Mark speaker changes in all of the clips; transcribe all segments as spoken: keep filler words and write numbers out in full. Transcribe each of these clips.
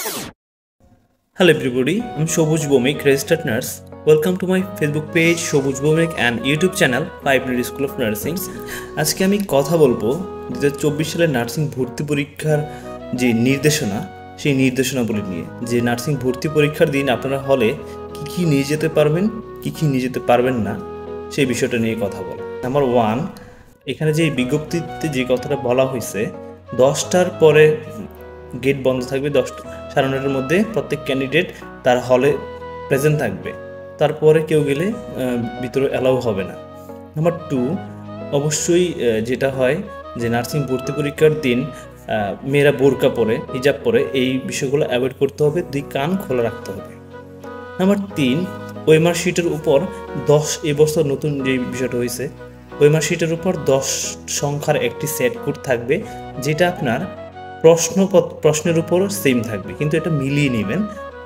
Speaker 1: Hello everybody, I'm Shobuj Bomik, registered nurse. Welcome to my Facebook page Shobuj Bomik and YouTube channel five Minute School of Nursing. আজকে আমি কথা বলবো দু হাজার চব্বিশ সালের নার্সিং ভর্তি পরীক্ষার যে নির্দেশনা সেই নির্দেশনাগুলি নিয়ে, যে নার্সিং ভর্তি পরীক্ষার দিন আপনারা হলে কি কি নিয়ে যেতে পারবেন, কি কি নিয়ে যেতে পারবেন না, সেই বিষয়টা নিয়ে কথা বলা। নাম্বার ওয়ান, এখানে যে বিজ্ঞপ্তিতে যে কথাটা বলা হয়েছে, দশটার পরে গেট বন্ধ থাকবে, দশটা সাড়ে নটার মধ্যে প্রত্যেক ক্যান্ডিডেট তার হলে প্রেজেন্ট থাকবে, তারপরে কেউ গেলে ভিতরে অ্যালাউ হবে না। নাম্বার টু, অবশ্যই যেটা হয় যে নার্সিং ভর্তি পরীক্ষার দিন মেয়েরা বোরকা পরে, হিজাব পরে, এই বিষয়গুলো অ্যাভয়েড করতে হবে, দুই কান খোলা রাখতে হবে। নাম্বার তিন, ওয়েমার শিটের উপর দশ, এবছর নতুন যে বিষয়টা হয়েছে, ওয়েমার শিটের উপর দশ সংখ্যার একটি সেট কোড থাকবে, যেটা আপনার প্রশ্ন প্রশ্নের উপর সেম থাকবে, কিন্তু এটা মিলিয়ে নেবেন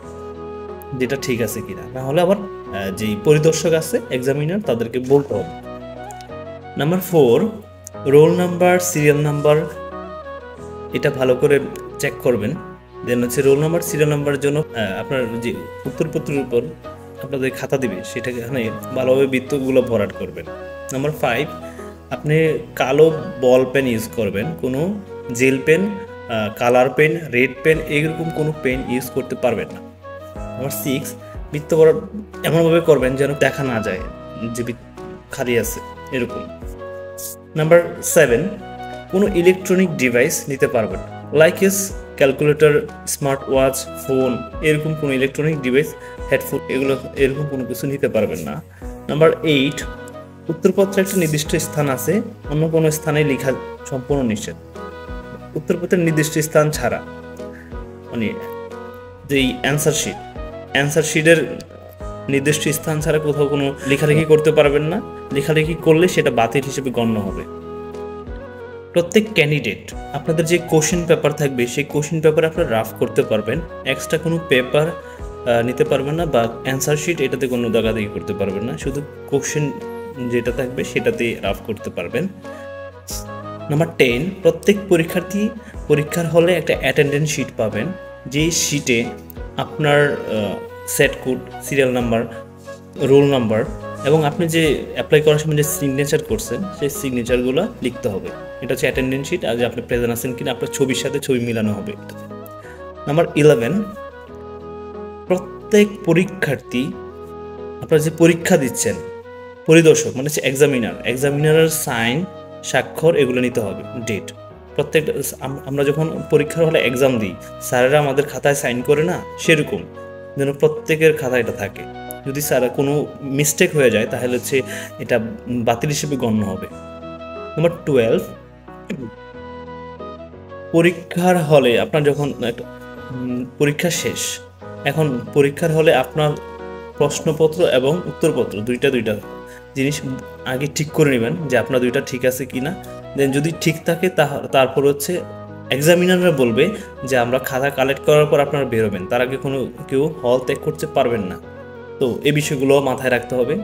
Speaker 1: যেটা ঠিক আছে কিনা, না হলে আবার যেই পরিদর্শক আছে এক্সামিনার তাদেরকে বলতে হবে। Number four, roll number, serial number এটা ভালো করে চেক করবেন। দেন হচ্ছে রোল নাম্বার, সিরিয়াল নাম্বারের জন্য আপনার যে উত্তরপত্রের উপর আপনাদের খাতা দিবে সেটাকে এখানে ভালোভাবে বৃত্তগুলো ভরাট করবেন। নাম্বার ফাইভ, আপনি কালো বল পেন ইউজ করবেন, কোনো gel pen, colour pen, red pen এরকম কোনো পেন ইউজ করতে পারবেন না। নাম্বার সিক্স, বৃত্ত ভরাট এমনভাবে করবেন যেন দেখা না যায় যে খালি আছে এরকম। নাম্বার সেভেন, কোনো ইলেকট্রনিক ডিভাইস নিতে পারবেন না, like as calculator, smart watch, phone, এরকম কোনো ইলেকট্রনিক ডিভাইস, হেডফোন, এগুলো এরকম কোনো কিছু নিতে পারবেন না। নাম্বার এইট, উত্তরপত্রে একটা নির্দিষ্ট স্থান আছে, অন্য কোনো স্থানে লেখা সম্পূর্ণ নিষেধ। উত্তরপত্রের নির্দিষ্ট স্থান ছাড়া, মানে যেই অ্যান্সার শিট, অ্যান্সার শিটের নির্দিষ্ট স্থান ছাড়া কোথাও কোনো লেখালেখি করতে পারবেন না, লেখালেখি করলে সেটা বাতিল হিসেবে গণ্য হবে। প্রত্যেক ক্যান্ডিডেট আপনাদের যে কোশ্চেন পেপার থাকবে সেই কোশ্চেন পেপার আপনারা রাফ করতে পারবেন, এক্সট্রা কোনো পেপার নিতে পারবেন না, বা অ্যান্সার শিট এটাতে কোনো দাগাদাগি করতে পারবেন না, শুধু কোশ্চেন যেটা থাকবে সেটাতে রাফ করতে পারবেন। নাম্বার টেন, প্রত্যেক পরীক্ষার্থী পরীক্ষার হলে একটা অ্যাটেন্ডেন্স শিট পাবেন, যেই শিটে আপনার set code, serial number, roll number এবং আপনি যে অ্যাপ্লাই করার সময় যে সিগনেচার করছেন সেই সিগনেচারগুলো লিখতে হবে। এটা হচ্ছে অ্যাটেন্ডেন্স শিট, আর যে আপনি প্রেজেন্ট আছেন কিনা আপনার ছবির সাথে ছবি মিলানো হবে। নাম্বার ইলেভেন, প্রত্যেক পরীক্ষার্থী আপনারা যে পরীক্ষা দিচ্ছেন, পরিদর্শক মানে হচ্ছে এক্সামিনার, এক্সামিনারের সাইন, স্বাক্ষর এগুলো নিতে হবে, ডেট। প্রত্যেক আমরা যখন পরীক্ষার হলে এক্সাম দিই, স্যারেরা আমাদের খাতায় সাইন করে না, সেরকম যেন প্রত্যেকের খাতায় এটা থাকে। যদি স্যার কোনো মিস্টেক হয়ে যায় তাহলে হচ্ছে এটা বাতিল হিসেবে গণ্য হবে। নাম্বার টুয়েলভ, পরীক্ষার হলে আপনার যখন একটা পরীক্ষা শেষ, এখন পরীক্ষার হলে আপনার প্রশ্নপত্র এবং উত্তরপত্র দুইটা দুইটা জিনিস আগে ঠিক করে নেবেন যে আপনার দুইটা ঠিক আছে কি না। দেন যদি ঠিক থাকে তারপর হচ্ছে এক্সামিনাররা বলবে যে আমরা খাতা কালেক্ট করার পর আপনারা বেরোবেন, তার আগে কোনো কেউ হল ত্যাগ করতে পারবেন না। তো এই বিষয়গুলো মাথায় রাখতে হবে।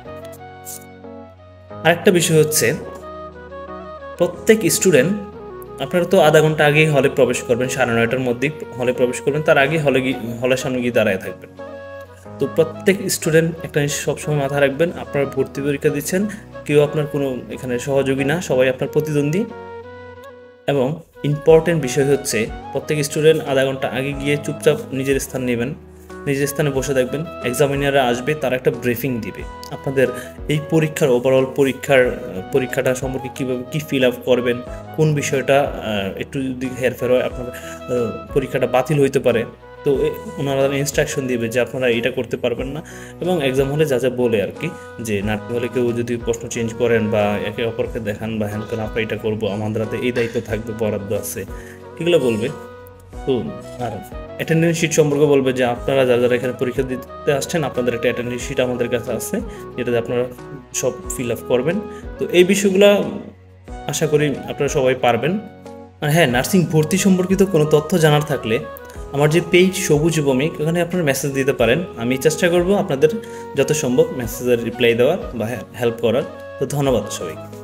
Speaker 1: আরেকটা বিষয় হচ্ছে, প্রত্যেক স্টুডেন্ট আপনারা তো আধা ঘন্টা আগেই হলে প্রবেশ করবেন, সাড়ে নয়টার মধ্যেই হলে প্রবেশ করবেন, তার আগে হলে গিয়ে হলের সামনে গিয়ে দাঁড়ায় থাকবেন। তো প্রত্যেক স্টুডেন্ট একটা জিনিস সবসময় মাথায় রাখবেন, আপনারা ভর্তি পরীক্ষা দিচ্ছেন, কেউ আপনার কোনো এখানে সহযোগী না, সবাই আপনার প্রতিদ্বন্দ্বী। এবং ইম্পর্টেন্ট বিষয় হচ্ছে, প্রত্যেক স্টুডেন্ট আধা ঘন্টা আগে গিয়ে চুপচাপ নিজের স্থান নেবেন, নিজের স্থানে বসে থাকবেন। এক্সামিনাররা আসবে, তারা একটা ব্রিফিং দিবে আপনাদের এই পরীক্ষার, ওভারঅল পরীক্ষার পরীক্ষাটা সম্পর্কে কীভাবে কী ফিল আপ করবেন, কোন বিষয়টা একটু যদি হেরফের হয় আপনার পরীক্ষাটা বাতিল হইতে পারে। তো ওনারা ইনস্ট্রাকশন দিবে যে আপনারা এটা করতে পারবেন না, এবং এক্সাম হলে যা যা বলে আর কি, যে নাটক হলে কেউ যদি প্রশ্ন চেঞ্জ করেন বা একে অপরকে দেখান বা হ্যান করেন, আমরা এটা করবো, আমাদের হাতে এই দায়িত্ব থাকবে, বরাদ্দ আছে, এগুলো বলবে। তো আর অ্যাটেন্ডেন্স শিট সম্পর্কে বলবে যে আপনারা যারা যারা এখানে পরীক্ষা দিতে আসছেন আপনাদের একটা অ্যাটেন্ডেন্স শিট আমাদের কাছে আছে, যেটাতে আপনারা সব ফিল আপ করবেন। তো এই বিষয়গুলো আশা করি আপনারা সবাই পারবেন। আর হ্যাঁ, নার্সিং ভর্তি সম্পর্কিত কোনো তথ্য জানার থাকলে আমার যে পেজ সবুজ বমিক, ওখানে আপনারা মেসেজ দিতে পারেন, আমি চেষ্টা করব আপনাদের যত সম্ভব মেসেজের রিপ্লাই দেওয়ার বা হেল্প করার। তো ধন্যবাদ সবাইকে।